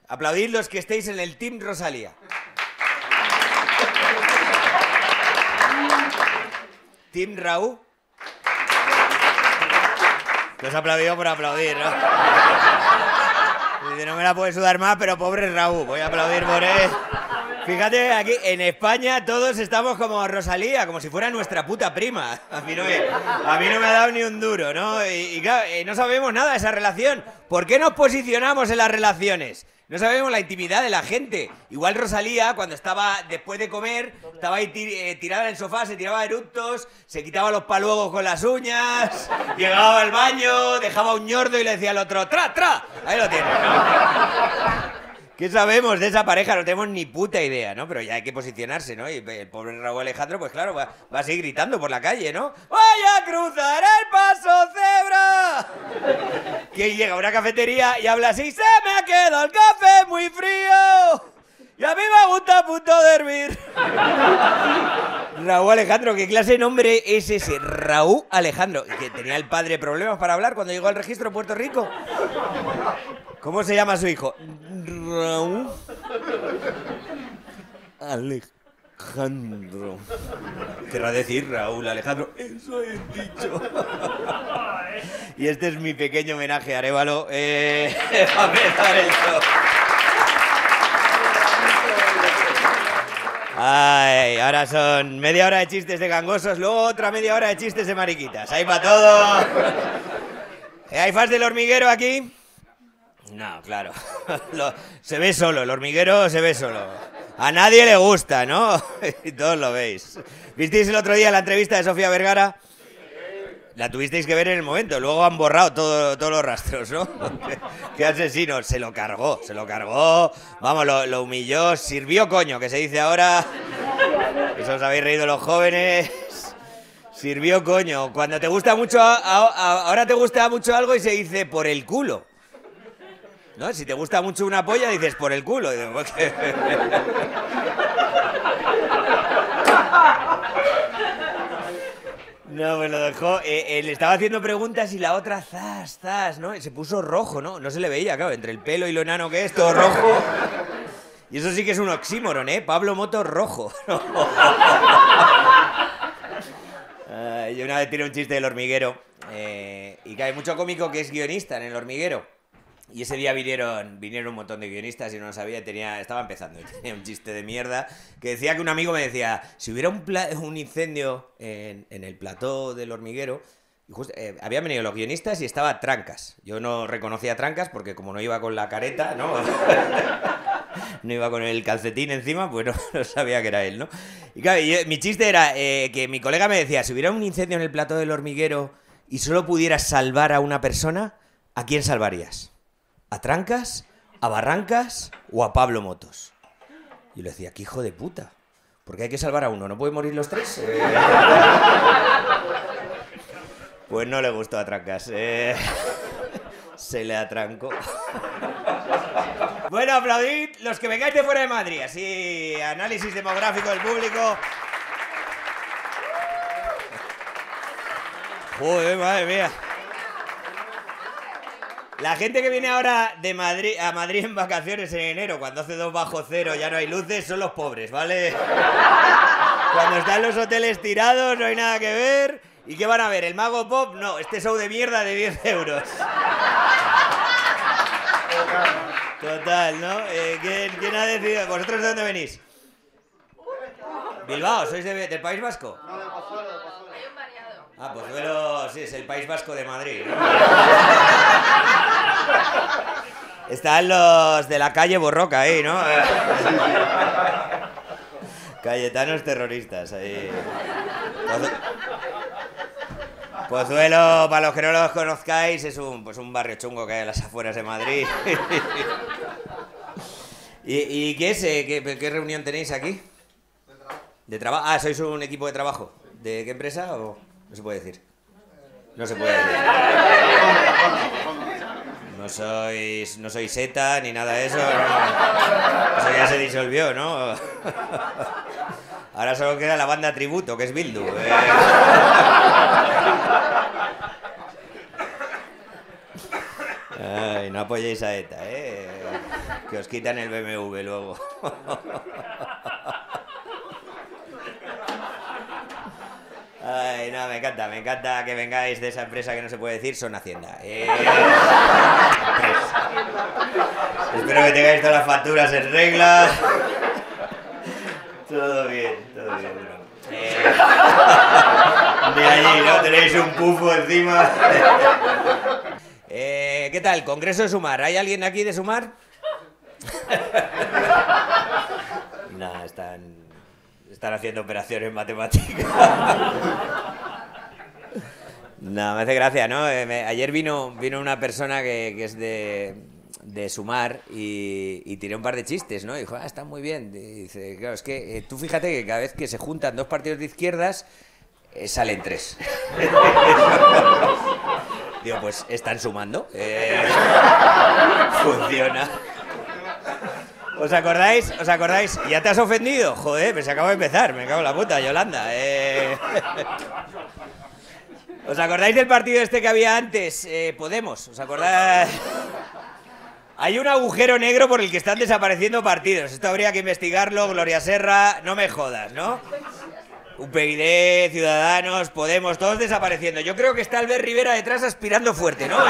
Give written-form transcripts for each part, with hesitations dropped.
Aplaudid los que estéis en el Team Rosalía. Team Raúl. Te has aplaudido por aplaudir, ¿no? Dice, no me la puede sudar más, pero pobre Raúl, voy a aplaudir por él. Fíjate, aquí en España todos estamos como Rosalía, como si fuera nuestra puta prima. A mí no me ha dado ni un duro, ¿no? Y claro, no sabemos nada de esa relación. ¿Por qué nos posicionamos en las relaciones? No sabemos la intimidad de la gente. Igual Rosalía, cuando estaba después de comer, estaba ahí tirada en el sofá, se tiraba eructos, se quitaba los paluegos con las uñas, llegaba al baño, dejaba un ñordo y le decía al otro, ¡tra, tra! Ahí lo tienes. ¿Qué sabemos de esa pareja? No tenemos ni puta idea, ¿no? Pero ya hay que posicionarse, ¿no? Y el pobre Raúl Alejandro, pues claro, va a seguir gritando por la calle, ¿no? ¡Voy a cruzar el paso cebra! Que llega a una cafetería y habla así, ¡se me ha quedado el café muy frío! Y a mí me gusta a punto de hervir. Raúl Alejandro, ¿qué clase de nombre es ese? Raúl Alejandro. Que tenía el padre problemas para hablar cuando llegó al registro de Puerto Rico. ¿Cómo se llama su hijo? Raúl Alejandro. Querrá decir Raúl Alejandro. Eso he dicho. Y este es mi pequeño homenaje a Arévalo. A empezar el show. Ay, ahora son media hora de chistes de gangosos, luego otra media hora de chistes de mariquitas. Ahí para todo. ¿Hay fans del Hormiguero aquí? No, claro. Se ve solo, el Hormiguero se ve solo. A nadie le gusta, ¿no? Y todos lo veis. ¿Visteis el otro día la entrevista de Sofía Vergara? La tuvisteis que ver en el momento, luego han borrado todos los rastros, ¿no? Qué asesino, se lo cargó, vamos, lo humilló, sirvió coño, que se dice ahora. Eso os habéis reído los jóvenes. Sirvió coño. Cuando te gusta mucho, ahora te gusta mucho algo y se dice por el culo. ¿No? Si te gusta mucho una polla, dices por el culo. No, me lo dejó. Le estaba haciendo preguntas y la otra, zas, ¿no? Y se puso rojo, ¿no? No se le veía, claro, entre el pelo y lo enano que es, todo rojo. Y eso sí que es un oxímoron, ¿eh? Pablo Motos rojo. Yo una vez tiré un chiste del Hormiguero. Y que hay mucho cómico que es guionista en el Hormiguero. Y ese día vinieron un montón de guionistas y no lo sabía, estaba empezando, tenía un chiste de mierda que decía que un amigo me decía, si hubiera un incendio en el plató del Hormiguero, y justo, habían venido los guionistas y estaba Trancas. Yo no reconocía a Trancas porque como no iba con la careta, ¿no? No iba con el calcetín encima, pues no sabía que era él, ¿no? Y claro, mi chiste era que mi colega me decía, si hubiera un incendio en el plató del Hormiguero y solo pudieras salvar a una persona, ¿a quién salvarías? ¿A Trancas, a Barrancas o a Pablo Motos? Y le decía, qué hijo de puta. Porque hay que salvar a uno, ¿no pueden morir los tres? Pues no le gustó a Trancas. Se le atrancó. Bueno, aplaudid los que vengáis de fuera de Madrid. Así, análisis demográfico del público. Joder, madre mía. La gente que viene ahora de Madrid a Madrid en vacaciones en enero, cuando hace 2 bajo cero, ya no hay luces, son los pobres, ¿vale? Cuando están los hoteles tirados, no hay nada que ver. ¿Y qué van a ver? ¿El Mago Pop? No, este show de mierda de 10 euros. Total, ¿no? ¿Quién ha decidido? ¿Vosotros de dónde venís? ¿Bilbao? ¿Sois del País Vasco? No, de Pozuelo, de Pozuelo. Hay un variado. Ah, Pozuelo, sí, es el País Vasco de Madrid, ¿no? Están los de la calle Borroca ahí, ¿no? Cayetanos terroristas ahí. Pozuelo, para los que no los conozcáis, es un barrio chungo que hay en las afueras de Madrid. ¿Y qué es? ¿Qué reunión tenéis aquí? ¿De trabajo? Ah, ¿sois un equipo de trabajo? ¿De qué empresa o no se puede decir? No se puede decir. No sois ETA ni nada de eso. No. Eso ya se disolvió, ¿no? Ahora solo queda la banda tributo, que es Bildu. Ay, no apoyéis a ETA, ¿eh? que os quitan el BMW luego. Ay, no, me encanta que vengáis de esa empresa que no se puede decir, son Hacienda. Espero que tengáis todas las facturas en regla. Todo bien, bueno. De allí, ¿no? Tenéis un pufo encima. ¿Qué tal? Congreso de Sumar. ¿Hay alguien aquí de Sumar? No, están haciendo operaciones matemáticas. No, me hace gracia, ¿no? Ayer vino una persona que es de Sumar y tiré un par de chistes, ¿no? Y dijo, está muy bien. Y dice, claro, es que tú fíjate que cada vez que se juntan dos partidos de izquierdas, salen tres. Digo, pues están sumando. Funciona. ¿Os acordáis? ¿Ya te has ofendido? Joder, pues acabo de empezar, me cago en la puta, Yolanda. ¿Os acordáis del partido este que había antes? Podemos, ¿os acordáis? Hay un agujero negro por el que están desapareciendo partidos. Esto habría que investigarlo, Gloria Serra, no me jodas, ¿no? UPyD, Ciudadanos, Podemos, todos desapareciendo. Yo creo que está Albert Rivera detrás aspirando fuerte, ¿no?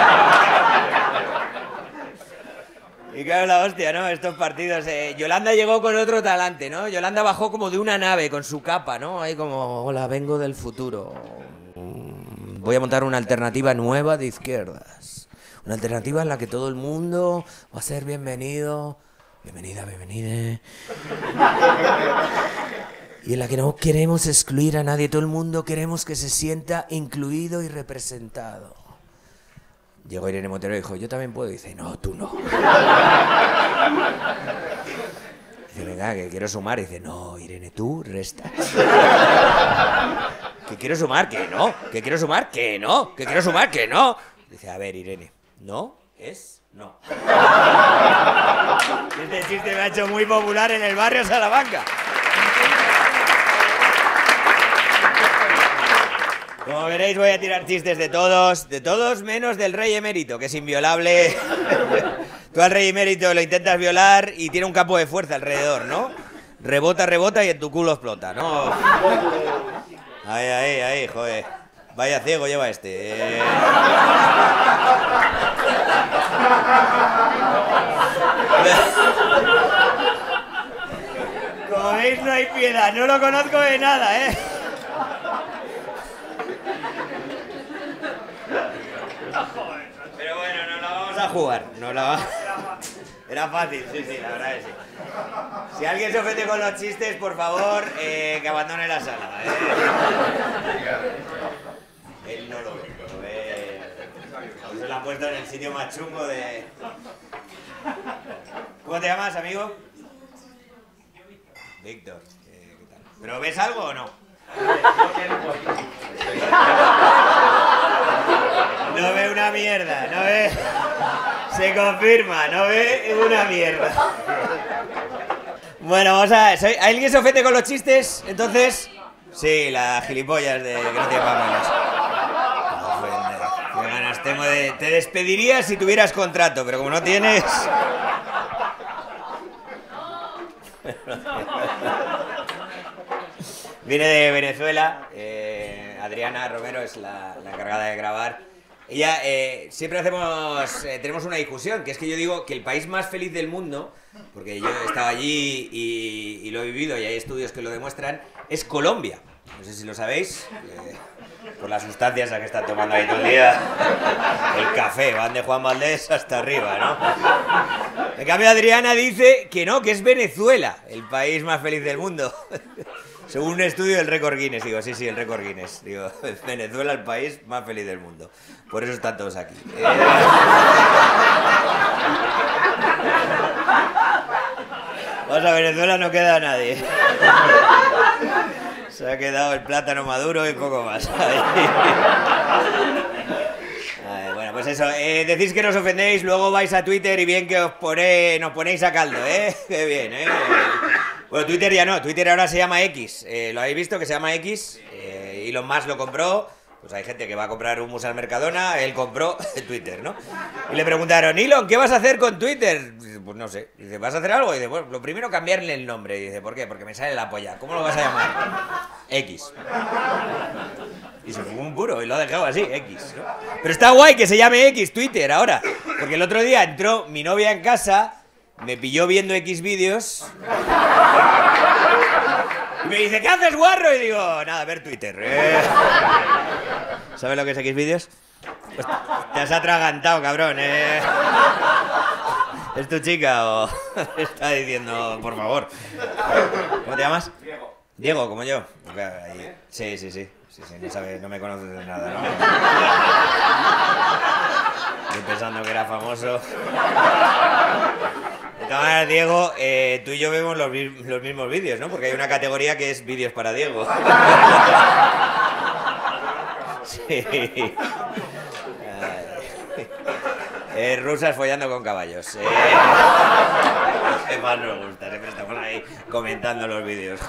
Y claro, la hostia, ¿no? Estos partidos. Yolanda llegó con otro talante, ¿no? Yolanda bajó como de una nave con su capa, ¿no? Ahí como, hola, vengo del futuro. Voy a montar una alternativa nueva de izquierdas. Una alternativa en la que todo el mundo va a ser bienvenido. Bienvenida. Y en la que no queremos excluir a nadie. Todo el mundo queremos que se sienta incluido y representado. Llegó Irene Montero y dijo, yo también puedo. Y dice, no, tú no. Dice, venga, que quiero sumar. Y dice, no, Irene, tú restas. Que quiero sumar, que no. Que quiero sumar, que no. Que quiero sumar, que no. Dice, a ver, Irene, no es no. Este chiste me ha hecho muy popular en el barrio Salamanca. Como veréis, voy a tirar chistes de todos menos del rey emérito, que es inviolable. Tú al rey emérito lo intentas violar y tiene un campo de fuerza alrededor, ¿no? Rebota y en tu culo explota, ¿no? Ahí, joder. Vaya ciego lleva este. Como veis, no hay piedad. No lo conozco de nada, ¿eh? Pero bueno, no la vamos a jugar. Era fácil, sí, la verdad es que sí. Si alguien se ofende con los chistes, por favor, que abandone la sala. Él no lo ve. Se lo han puesto en el sitio más chungo de... ¿Cómo te llamas, amigo? Víctor. ¿Qué tal? ¿Pero ves algo o no? No ve una mierda, no ve... Se confirma, no ve una mierda. Bueno, vamos a... ¿Alguien se ofende con los chistes? Entonces... Sí, la gilipollas de que no tiene papeles. Qué ganas tengo de... Te despedirías si tuvieras contrato, pero como no tienes... Viene de Venezuela, Adriana Romero es la encargada de grabar. Ella, siempre tenemos una discusión, que es que yo digo que el país más feliz del mundo, porque yo he estado allí y lo he vivido y hay estudios que lo demuestran, es Colombia. No sé si lo sabéis, por las sustancias a que están tomando ahí todo el día. El café, van de Juan Valdés hasta arriba, ¿no? En cambio Adriana dice que no, que es Venezuela, el país más feliz del mundo. Según un estudio del récord Guinness, digo, sí, el récord Guinness. Digo, Venezuela, el país más feliz del mundo. Por eso están todos aquí. Vamos a Venezuela, no queda nadie. Se ha quedado el plátano maduro y poco más. Bueno, pues eso, decís que nos ofendéis, luego vais a Twitter y bien que nos ponéis a caldo, ¿eh? Qué bien, ¿eh? Bueno, Twitter ya no, Twitter ahora se llama X. ¿Lo habéis visto que se llama X? Elon Musk lo compró Pues hay gente que va a comprar hummus al Mercadona, él compró Twitter, ¿no? Y le preguntaron, Elon, ¿qué vas a hacer con Twitter? Dice, pues no sé. Dice, ¿vas a hacer algo? Y dice, bueno, lo primero cambiarle el nombre. Y dice, ¿por qué? Porque me sale la polla. ¿Cómo lo vas a llamar? X. Y se fue un puro y lo ha dejado así, X, ¿no? Pero está guay que se llame X Twitter ahora. Porque el otro día entró mi novia en casa, me pilló viendo X vídeos. Y me dice, ¿qué haces, guarro? Y digo, nada, ver Twitter. ¿Sabes lo que es X vídeos? Pues te has atragantado, cabrón, ¿Es tu chica o está diciendo, por favor? ¿Cómo te llamas? Diego. Diego, como yo. Sí, no sabe, no me conoces de nada, ¿no? Estoy pensando que era famoso. De todas maneras, Diego, tú y yo vemos los mismos vídeos, ¿no? Porque hay una categoría que es vídeos para Diego. Sí. Rusas follando con caballos. ¿Qué más nos gusta? Siempre estamos ahí comentando los vídeos.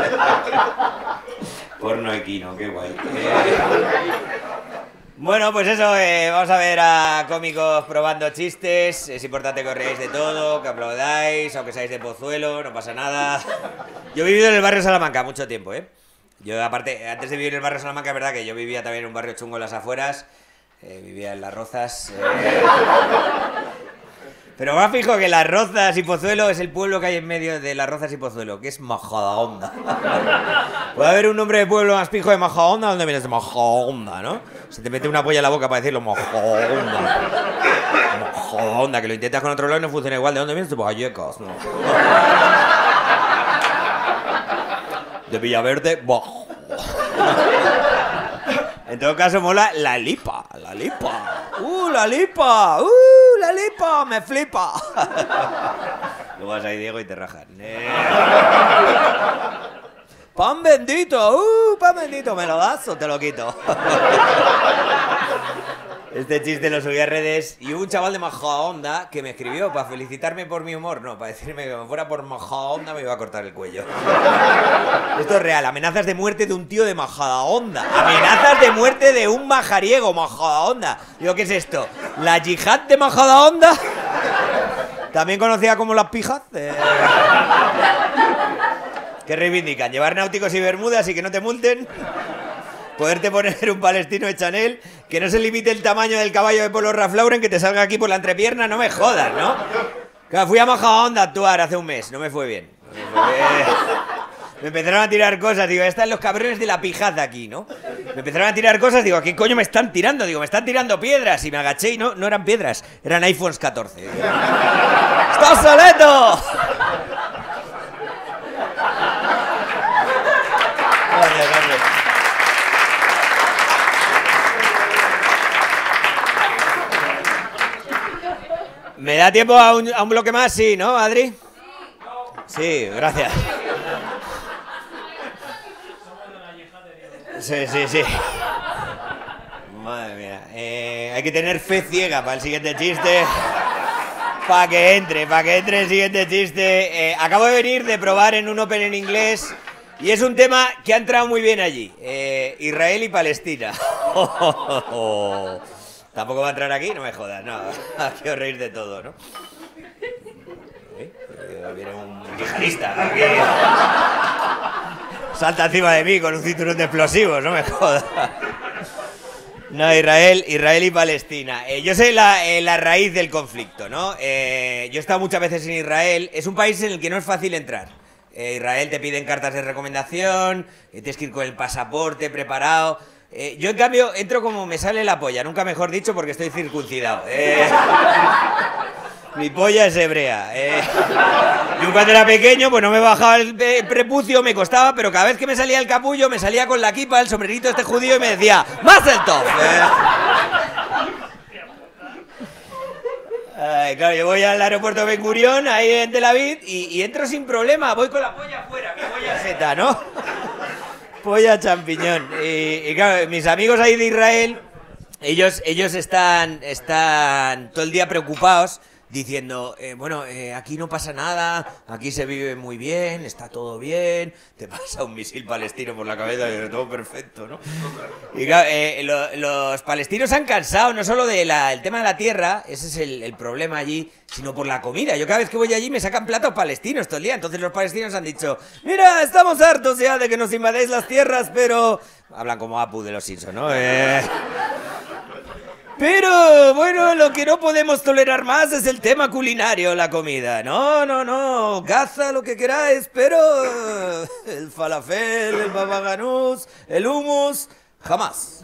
Porno equino, qué guay. Bueno, pues eso, vamos a ver a cómicos probando chistes. Es importante que os reáis de todo, que aplaudáis, aunque seáis de Pozuelo, no pasa nada. Yo he vivido en el barrio Salamanca mucho tiempo, ¿eh? Yo, aparte, antes de vivir en el barrio Salamanca, es verdad que yo vivía también en un barrio chungo en las afueras. Vivía en Las Rozas. Pero más fijo que Las Rozas y Pozuelo es el pueblo que hay en medio de Las Rozas y Pozuelo, que es Majadahonda. Puede haber un nombre de pueblo más pijo de Majadahonda, ¿dónde vienes de Majadahonda, no? Se te mete una polla en la boca para decirlo, Majadahonda. Majadahonda, que lo intentas con otro lado y no funciona igual. ¿De dónde vienes? De Vallecas, no. De Villaverde, bajo. En todo caso mola la lipa, la lipa. La lipa, la lipa, me flipa. Luego vas ahí, Diego, y te rajan. Pan bendito, pan bendito, ¿me lo das o te lo quito? Este chiste lo subí a redes y hubo un chaval de Majadahonda que me escribió para felicitarme por mi humor. No, para decirme que me fuera por Majadahonda me iba a cortar el cuello. Esto es real, amenazas de muerte de un tío de Majadahonda. Amenazas de muerte de un majariego, Majadahonda. Digo, ¿qué es esto? ¿La yihad de Majadahonda? También conocida como las pijas. ¿Qué reivindican? ¿Llevar náuticos y bermudas y que no te multen? Poderte poner un palestino de Chanel, que no se limite el tamaño del caballo de Polo Ralph Lauren, que te salga aquí por la entrepierna, no me jodas, ¿no? Claro, fui a Majadahonda a actuar hace un mes, no me fue bien. Me empezaron a tirar cosas, digo, están los cabrones de la pijaza aquí, ¿no? Me empezaron a tirar cosas, digo, ¿a qué coño me están tirando? Digo, me están tirando piedras, y me agaché y no eran piedras, eran iPhones 14. ¡Estás soleto! ¿Me da tiempo a un bloque más? Sí, ¿no, Adri? Sí, gracias. Sí. Madre mía. Hay que tener fe ciega para el siguiente chiste. Para que entre el siguiente chiste. Acabo de venir de probar en un Open en inglés y es un tema que ha entrado muy bien allí. Israel y Palestina. Tampoco va a entrar aquí, no me jodas, no. Aquí os reír de todo, ¿no? Viene un yihadista aquí. Salta encima de mí con un cinturón de explosivos, no me jodas. No, Israel y Palestina. Yo sé la raíz del conflicto, ¿no? Yo he estado muchas veces en Israel. Es un país en el que no es fácil entrar. Israel te piden cartas de recomendación, tienes que ir con el pasaporte preparado. Yo, en cambio, entro como me sale la polla, nunca mejor dicho, porque estoy circuncidado. Mi polla es hebrea. Yo cuando era pequeño, pues no me bajaba el prepucio, me costaba, pero cada vez que me salía el capullo, me salía con la kipa, el sombrerito este judío y me decía ¡Mazel Tov! Claro, yo voy al aeropuerto Ben Gurión, ahí en Tel Aviv, y entro sin problema, voy con la polla afuera, mi polla zeta, ¿no? Polla champiñón. Y claro, mis amigos ahí de Israel, ellos están todo el día preocupados diciendo, bueno, aquí no pasa nada, aquí se vive muy bien, está todo bien, te pasa un misil palestino por la cabeza y todo perfecto, ¿no? Y claro, los palestinos han cansado no solo del tema de la tierra, ese es el problema allí, sino por la comida. Yo cada vez que voy allí me sacan platos palestinos todo el día, entonces los palestinos han dicho, mira, estamos hartos ya de que nos invadéis las tierras, pero... Hablan como Apu de los Simpsons, ¿no? Pero, bueno, lo que no podemos tolerar más es el tema culinario, la comida. No, no, no, Gaza lo que queráis, pero el falafel, el baba ganús, el hummus, jamás.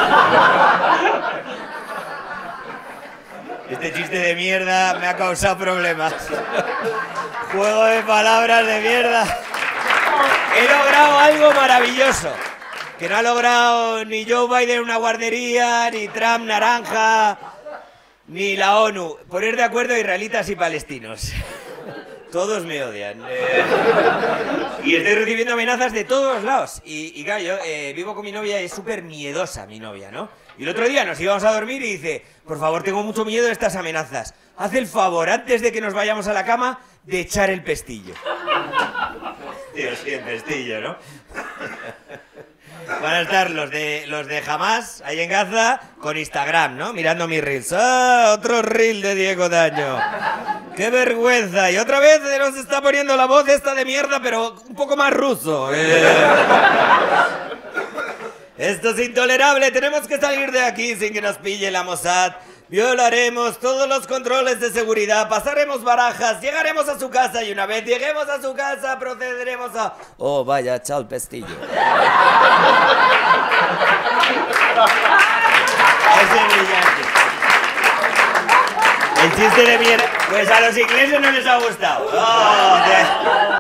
Este chiste de mierda me ha causado problemas. Juego de palabras de mierda. He logrado algo maravilloso. Que no ha logrado ni Joe Biden una guardería, ni Trump naranja, ni la ONU. Poner de acuerdo a israelitas y palestinos. Todos me odian. Y estoy recibiendo amenazas de todos los lados. Y claro, yo vivo con mi novia y es súper miedosa mi novia, ¿no? Y el otro día nos íbamos a dormir y dice, por favor, tengo mucho miedo de estas amenazas. Haz el favor, antes de que nos vayamos a la cama, de echar el pestillo. Tío, sí, el pestillo, ¿no? Van a estar los de Hamas, ahí en Gaza, con Instagram, ¿no? Mirando mis reels. ¡Ah! Otro reel de Diego Daño. ¡Qué vergüenza! Y otra vez nos está poniendo la voz esta de mierda, pero un poco más ruso. Esto es intolerable. Tenemos que salir de aquí sin que nos pille la Mossad. Violaremos todos los controles de seguridad, pasaremos barajas, llegaremos a su casa y una vez lleguemos a su casa procederemos a... Oh, vaya, chao el pestillo. Ese es brillante. El chiste de mierda, pues a los ingleses no les ha gustado. Oh,